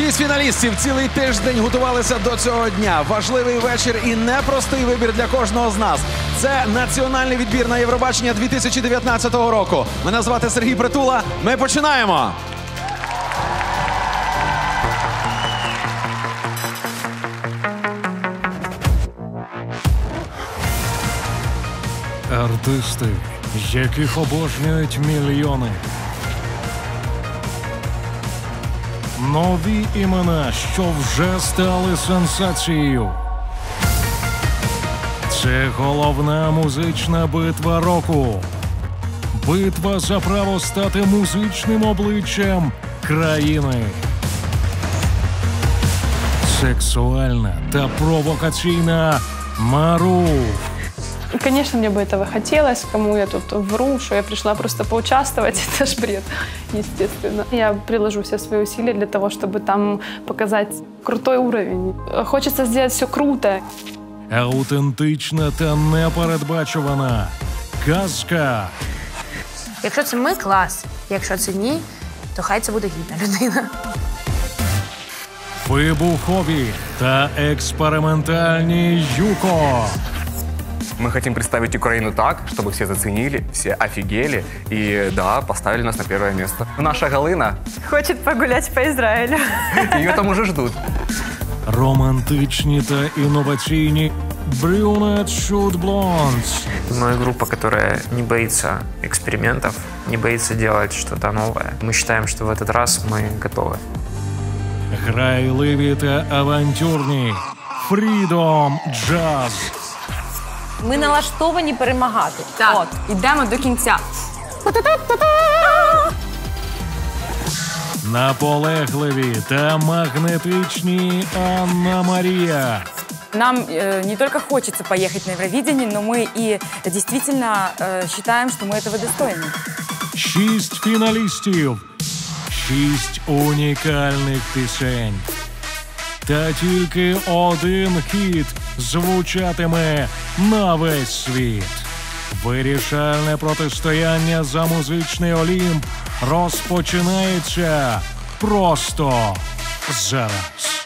6 фіналістів цілий тиждень готувалися до цього дня. Важливий вечір і непростий вибір для кожного з нас. Це національний відбір на Євробачення 2019 року. Мене звати Сергій Притула. Ми починаємо! Артисти, яких обожнюють мільйони. Нові імена, що вже стали сенсацією. Це головна музична битва року. Битва за право стати музичним обличчям країни. Сексуальна та провокаційна Марув. Конечно, мне бы этого хотелось. Кому я тут вру, что я пришла просто поучаствовать, это ж бред, естественно. Я приложу все свои усилия для того, чтобы там показать крутой уровень. Хочется сделать все круто. Аутентична та непередбачувана казка. Якщо це ми – клас. Якщо це ні, то хай це буде гідна людина. Вибухові та експериментальні Юко. Мы хотим представить Украину так, чтобы все заценили, все офигели и, да, поставили нас на первое место. Наша Галина хочет погулять по Израилю. Ее там уже ждут. Романтичні та інноваційні Brunette Shoot Blondes. Мы группа, которая не боится экспериментов, не боится делать что-то новое. Мы считаем, что в этот раз мы готовы. Грайливі та авантюрні Freedom Jazz. Ми налаштовані перемагати. Так. От, ідемо до кінця. Наполегливі та магнетичні Анна Марія. Нам не только хочется поехать на Евровидение, но мы и действительно считаем, что мы этого достойны. 6 фіналістів, 6 унікальних пісень. Та тільки один хіт звучатиме на весь світ. Вирішальне протистояння за музичний Олімп розпочинається просто зараз.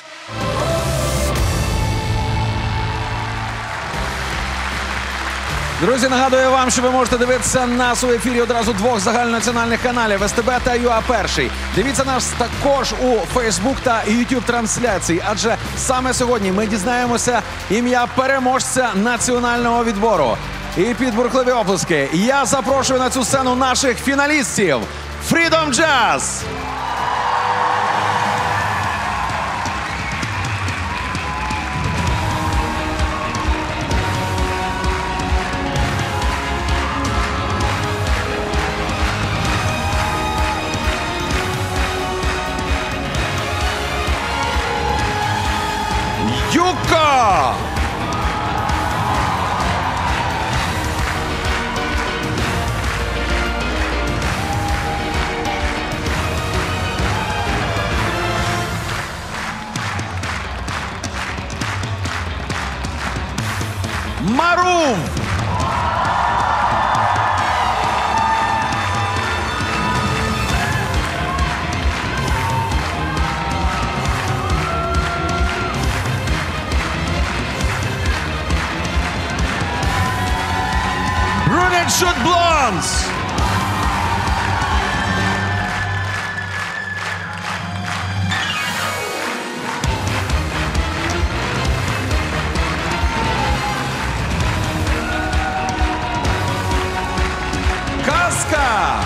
Друзі, нагадую вам, що ви можете дивитися нас у ефірі одразу двох загальнонаціональних каналів СТБ та ЮА1. Дивіться нас також у Facebook та YouTube трансляції, адже саме сьогодні ми дізнаємося ім'я переможця національного відбору. І під бурхливі оплески я запрошую на цю сцену наших фіналістів Freedom Jazz! Юко! Марув! Brunette Shoot Blondes! Казка!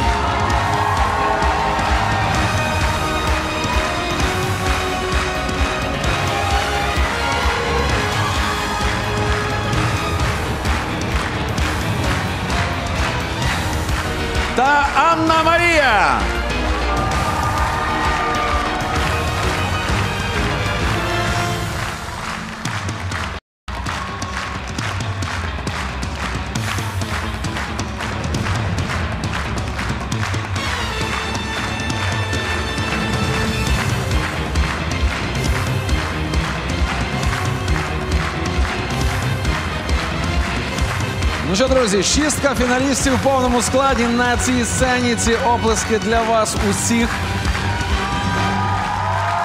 Та Анна Марія! Ну що, друзі, шістка фіналістів в повному складі на цій сцені. Ці оплески для вас усіх.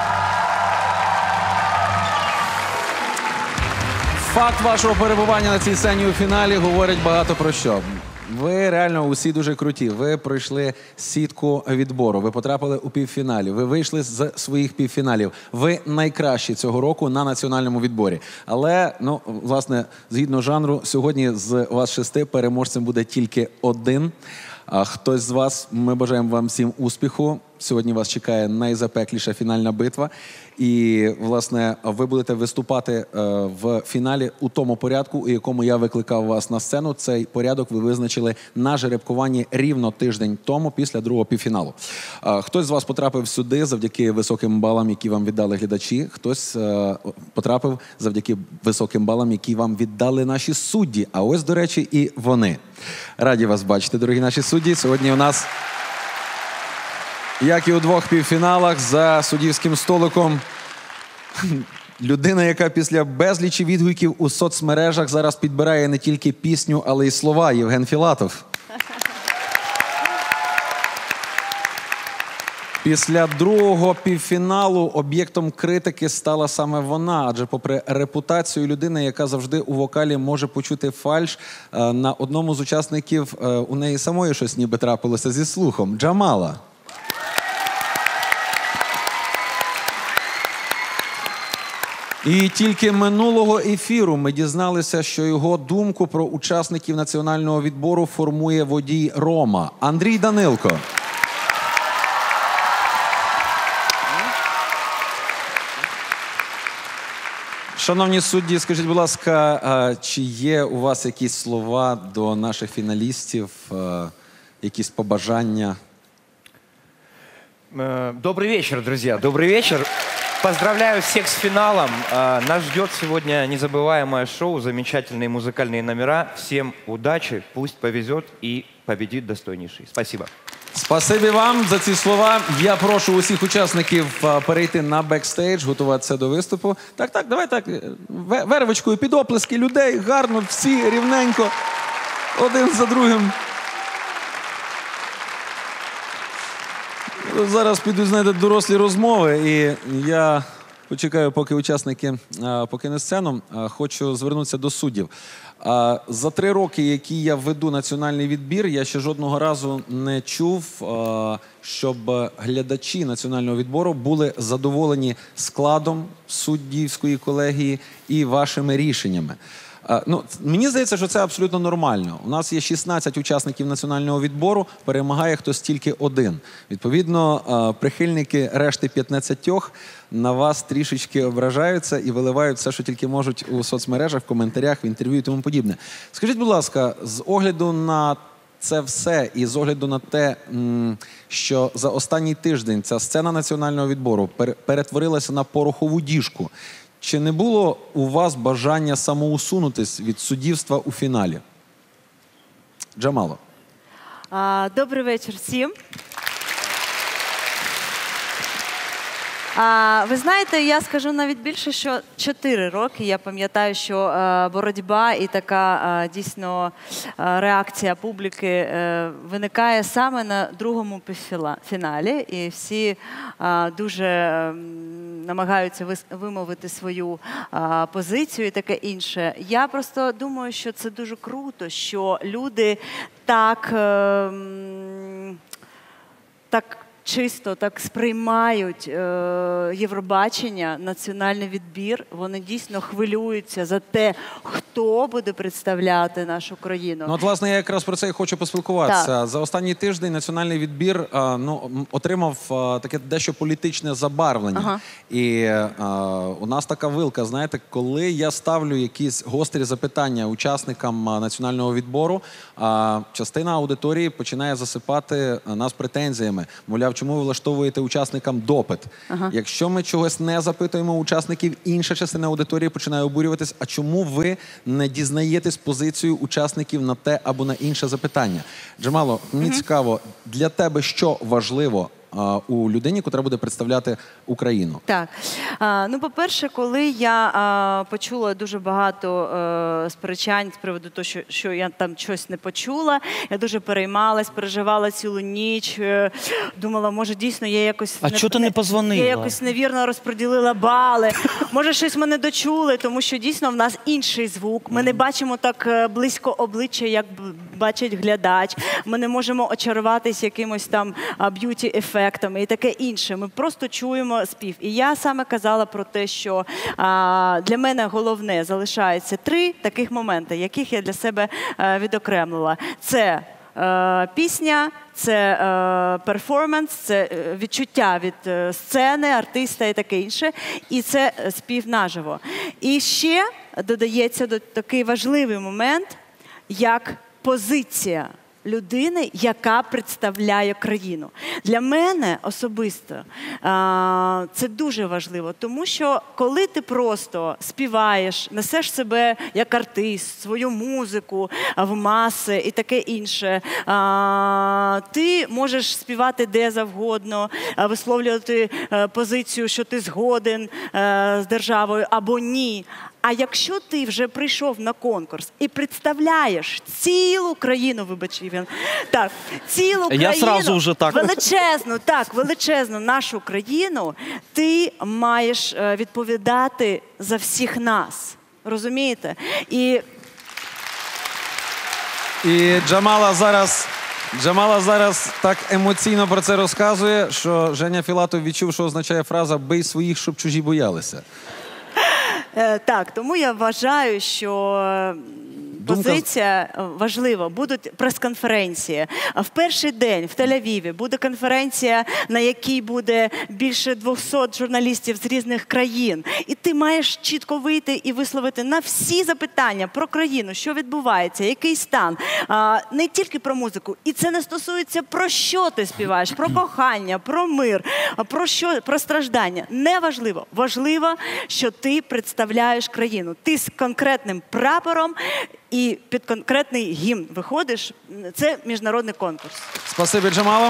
Факт вашого перебування на цій сцені у фіналі говорить багато про що. Ви реально усі дуже круті. Ви пройшли сітку відбору, ви потрапили у півфіналі, ви вийшли з своїх півфіналів. Ви найкращі цього року на національному відборі. Але, ну, власне, згідно жанру, сьогодні з вас 6 переможцем буде тільки один. А хтось з вас, ми бажаємо вам всім успіху. Сьогодні вас чекає найзапекліша фінальна битва. І, власне, ви будете виступати в фіналі у тому порядку, у якому я викликав вас на сцену. Цей порядок ви визначили на жеребкуванні рівно тиждень тому, після другого півфіналу. Хтось з вас потрапив сюди завдяки високим балам, які вам віддали глядачі. Хтось потрапив завдяки високим балам, які вам віддали наші судді. А ось, до речі, і вони. Раді вас бачити, дорогі наші судді. Сьогодні у нас, як і у двох півфіналах, за суддівським столиком людина, яка після безлічі відгуків у соцмережах зараз підбирає не тільки пісню, але й слова. Євген Філатов. Після другого півфіналу об'єктом критики стала саме вона, адже попри репутацію людини, яка завжди у вокалі може почути фальш, на одному з учасників у неї самої щось ніби трапилося зі слухом. Джамала. І тільки минулого ефіру ми дізналися, що його думку про учасників національного відбору формує водій Рома Андрій Данилко. Шановні судді, скажіть, будь ласка, чи є у вас якісь слова до наших фіналістів, якісь побажання? Добрый вечер, друзья, добрый вечер. Поздравляю всех с финалом. Нас ждет сегодня незабываемое шоу, замечательные музыкальные номера. Всем удачи, пусть повезет и победит достойнейший. Спасибо. Спасибі вам за ці слова. Я прошу усіх учасників перейти на бекстейдж, готуватися до виступу. Так, давай так, вервочкою під оплески людей, гарно, всі рівненько, один за другим. Зараз підуть, знаєте, дорослі розмови, і я почекаю, поки учасники покинуть сцену. Хочу звернутися до суддів. За 3 роки, які я веду національний відбір, я ще жодного разу не чув, щоб глядачі національного відбору були задоволені складом суддівської колегії і вашими рішеннями. Ну, мені здається, що це абсолютно нормально. У нас є 16 учасників національного відбору, перемагає хтось тільки один. Відповідно, прихильники решти 15 на вас трішечки ображаються і виливають все, що тільки можуть у соцмережах, в коментарях, в інтерв'ю і тому подібне. Скажіть, будь ласка, з огляду на це все і з огляду на те, що за останній тиждень ця сцена національного відбору перетворилася на порохову діжку, чи не було у вас бажання самоусунутись від суддівства у фіналі? Джамало. Добрий вечір всім. Ви знаєте, я скажу навіть більше, що 4 роки я пам'ятаю, що боротьба і така дійсно реакція публіки виникає саме на другому півфіналі. І всі дуже намагаються вимовити свою позицію і таке інше. Я просто думаю, що це дуже круто, що люди так чисто так сприймають Євробачення, національний відбір. Вони дійсно хвилюються за те, хто буде представляти нашу країну. Ну, от, власне, я якраз про це і хочу поспілкуватися. Так. За останній тиждень національний відбір отримав таке дещо політичне забарвлення. Ага. І у нас така вилка, знаєте, коли я ставлю якісь гострі запитання учасникам національного відбору, частина аудиторії починає засипати нас претензіями. Мовляв, чому ви влаштовуєте учасникам допит? Ага. Якщо ми чогось не запитуємо учасників, інша частина аудиторії починає обурюватись, а чому ви не дізнаєтесь позицію учасників на те або на інше запитання? Джамало, мені цікаво, для тебе що важливо у людині, яка буде представляти Україну? Так. Ну, по-перше, коли я почула дуже багато сперечань з приводу того, що я там щось не почула, я дуже переймалась, переживала цілу ніч, думала, може, дійсно я якось... А чого ти не позвонила? Я якось невірно розподілила бали. Може, щось мене дочули, тому що дійсно в нас інший звук. Ми не бачимо так близько обличчя, як бачить глядач. Ми не можемо очаруватись якимось там б'юті-ефектами і таке інше. Ми просто чуємо спів. І я саме казала про те, що для мене головне залишається 3 таких моменти, яких я для себе відокремила. Це пісня, це перформанс, це відчуття від сцени, артиста і таке інше. І це спів наживо. І ще додається такий важливий момент, як позиція людини, яка представляє країну. Для мене особисто це дуже важливо, тому що коли ти просто співаєш, несеш себе як артист, свою музику в маси і таке інше, ти можеш співати де завгодно, висловлювати позицію, що ти згоден з державою або ні. А якщо ти вже прийшов на конкурс і представляєш цілу країну, вибач, Іван, так, цілу країну, величезну нашу країну, ти маєш відповідати за всіх нас. Розумієте? І Джамала зараз так емоційно про це розказує, що Женя Філатов відчув, що означає фраза «бий своїх, щоб чужі боялися». Так, тому я вважаю, що позиція важлива. Будуть прес-конференції. В перший день в Тель-Авіві буде конференція, на якій буде більше 200 журналістів з різних країн. І ти маєш чітко вийти і висловити на всі запитання про країну, що відбувається, який стан. Не тільки про музику. І це не стосується про що ти співаєш, про кохання, про мир, про страждання. Не важливо. Важливо, що ти представляєш країну. Ти з конкретним прапором і під конкретний гімн виходиш. Це міжнародний конкурс. Спасибі, Джамала.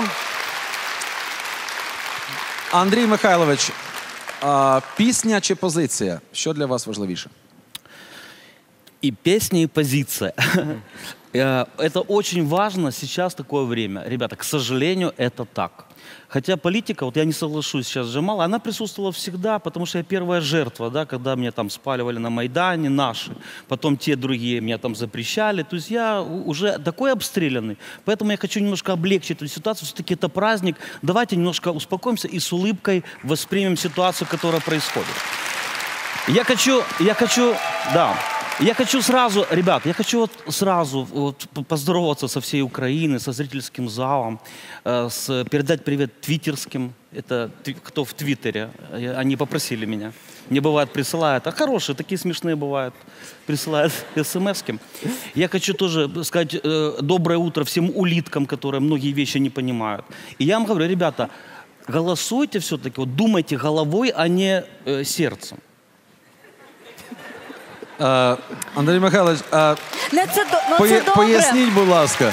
Андрій Михайлович, пісня чи позиція? Що для вас важливіше? И песня, и позиция. Это очень важно сейчас, такое время. Ребята, к сожалению, это так. Хотя политика, вот я не соглашусь сейчас с Джамалой, она присутствовала всегда, потому что я первая жертва, да, когда меня там спаливали на Майдане, наши, потом те другие меня там запрещали. То есть я уже такой обстрелянный, поэтому я хочу немножко облегчить эту ситуацию. Все-таки это праздник. Давайте немножко успокоимся и с улыбкой воспримем ситуацию, которая происходит. Я хочу сразу, ребят, поздороваться со всей Украиной, со зрительским залом, передать привет твиттерским, это кто в Твиттере, они попросили меня. Мне бывает присылают, а хорошие, такие смешные бывают, присылают смс-ки. Я хочу тоже сказать доброе утро всем улиткам, которые многие вещи не понимают. И я вам говорю, ребята, голосуйте все-таки, вот думайте головой, а не сердцем. Андрій Михайлович, поясніть, будь ласка.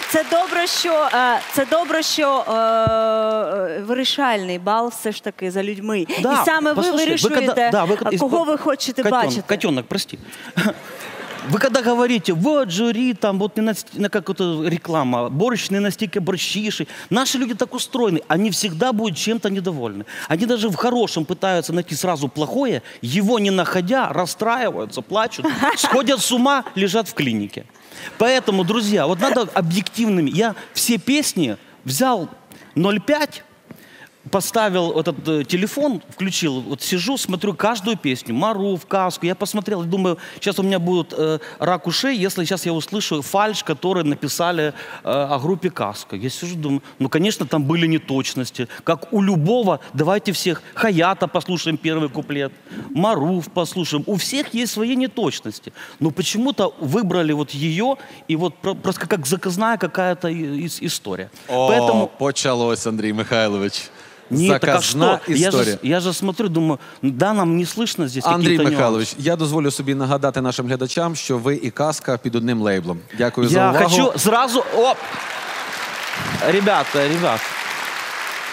Це добре, що вирішальний бал все ж таки за людьми. Да, і саме ви вирішуєте, кого ви хочете бачити. Котенок, прости. Вы когда говорите, вот жюри, там, вот как это реклама, борщ не настолько борщиший. Наши люди так устроены, они всегда будут чем-то недовольны. Они даже в хорошем пытаются найти сразу плохое, его не находя, расстраиваются, плачут, сходят с ума, лежат в клинике. Поэтому, друзья, вот надо объективными. Я все песни взял 0,5, поставил этот телефон, включил, вот сижу, смотрю каждую песню, Марув, Каску, я посмотрел, думаю, сейчас у меня будет рак ушей, если сейчас я услышу фальшь, который написали о группе Каска. Я сижу, думаю, ну, конечно, там были неточности, как у любого, давайте всех, Хаята послушаем первый куплет, Марув послушаем, у всех есть свои неточности, но почему-то выбрали вот ее, и вот просто как заказная какая-то история. Поэтому... Почалось, Андрей Михайлович. Нет, так а что? Я же смотрю, думаю, да, нам не слышно здесь какие-то нюансы. Андрій Михайлович, я дозволю собі нагадати нашим глядачам, що ви і Казка під одним лейблом. Дякую за увагу. Я хочу сразу... Ребята,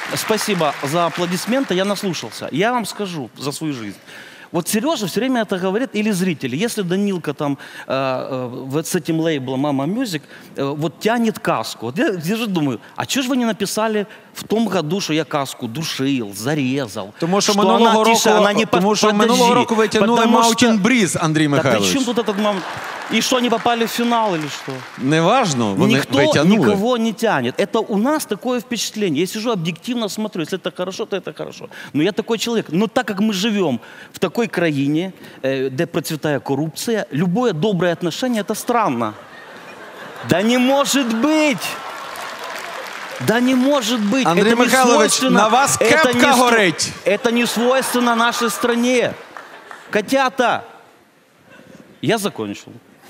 Спасибо за аплодисменты, я наслушался. Я вам скажу за свою жизнь. Вот Сережа все время это говорит, или зрители. Если Данилка там с этим лейблом «Мама Мьюзик» вот тянет каску. Вот я же думаю, а что же вы не написали в том году, что я каску душил, зарезал? Тому що минулого року ви тягнули Mountain Breeze, Андрій Михайлович. Да при чем тут этот Mountain? И что, они попали в финал или что? Неважно, вони Никто витягнули. никого не тянет. Это у нас такое впечатление. Я сижу объективно смотрю. Если это хорошо, то это хорошо. Но я такой человек. Но так как мы живем в такой краине, где процветает коррупция, любое доброе отношение – это странно. Да не может быть! Да не может быть! Андрій Это не Михайлович, свойственно- на вас это кепка не св- горить. Это не свойственно нашей стране. Котята! Я закончил.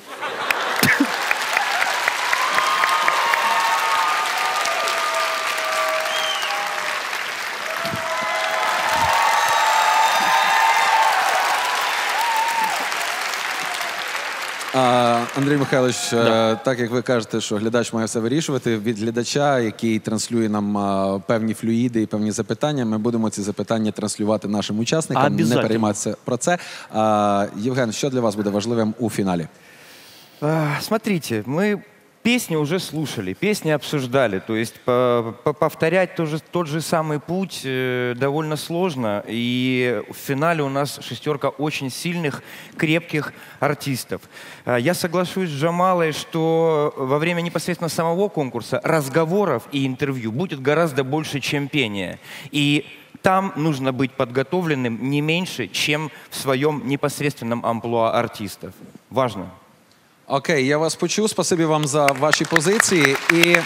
Андрій Михайлович, так як ви кажете, що глядач має все вирішувати, від глядача, який транслює нам певні флюїди і певні запитання, ми будемо ці запитання транслювати нашим учасникам, не перейматися про це. Євген, що для вас буде важливим у фіналі? Смотрите, мы песни уже слушали, песни обсуждали. То есть повторять тот же самый путь довольно сложно. И в финале у нас шестерка очень сильных, крепких артистов. Я соглашусь с Джамалой, что во время непосредственно самого конкурса разговоров и интервью будет гораздо больше, чем пения. И там нужно быть подготовленным не меньше, чем в своем непосредственном амплуа артистов. Важно. Окей, я вас почув. Спасибі вам за ваші позиції. І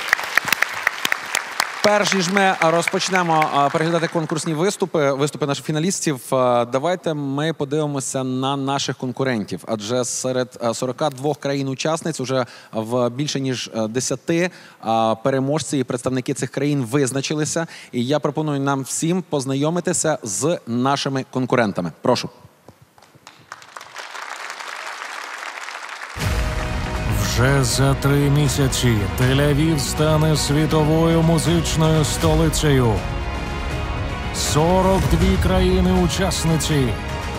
перш ніж ми розпочнемо переглядати конкурсні виступи наших фіналістів, давайте ми подивимося на наших конкурентів. Адже серед 42 країн-учасниць уже в більше ніж 10 переможці і представники цих країн визначилися. І я пропоную нам всім познайомитися з нашими конкурентами. Прошу. Вже за 3 місяці Тель-Авів стане світовою музичною столицею. 42 країни-учасниці.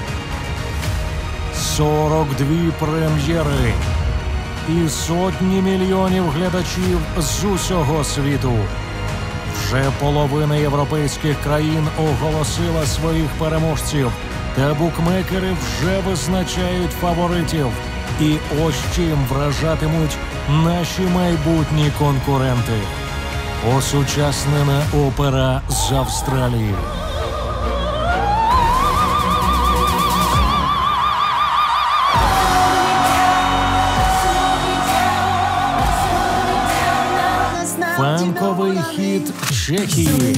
42 прем'єри. І сотні мільйонів глядачів з усього світу. Вже половина європейських країн оголосила своїх переможців. Та букмекери вже визначають фаворитів. І ось чим вражатимуть наші майбутні конкуренти. Осучаснена опера з Австралії. Фанковий хіт Чехії.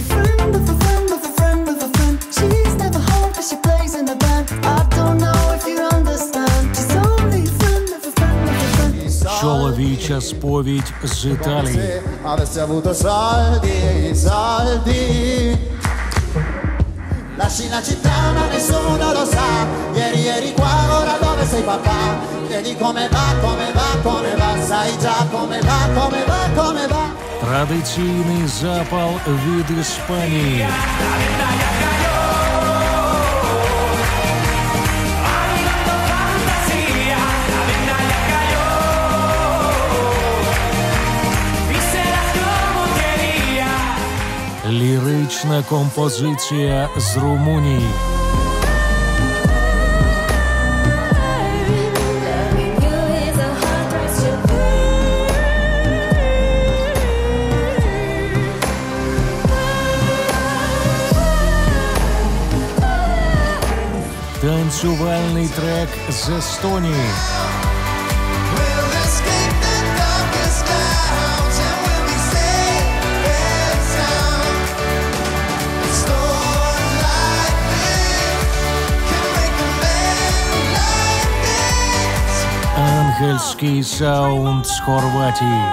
Чоловіча сповідь з Італії. Lasci la città ma nessuno lo sa. Ieri qua, ora dove sei papà? Chiedi come va, come va, come va. Sai già come va, come va, come va. Традиційний запал від Іспанії. Лірична композиція з Румунії. Танцювальний трек з Естонії. Ангельський саунд з Хорватії.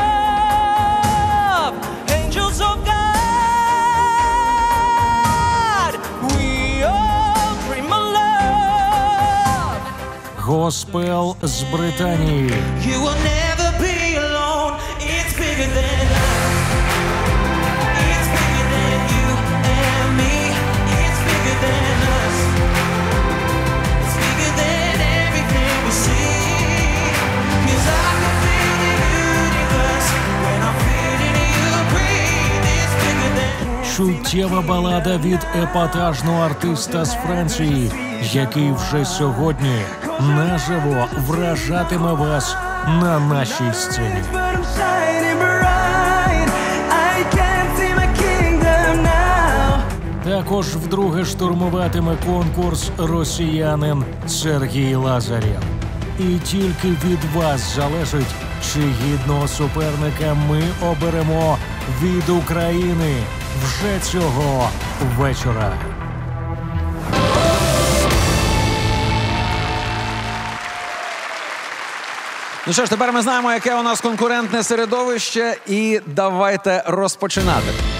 Госпел з Британії. Чуттєва балада від епатажного артиста з Франції, який вже сьогодні наживо вражатиме вас на нашій сцені. Також вдруге штурмуватиме конкурс росіянин Сергій Лазарєв. І тільки від вас залежить, чи гідного суперника ми оберемо від України вже цього вечора. Ну що ж, тепер ми знаємо, яке у нас конкурентне середовище, і давайте розпочинати.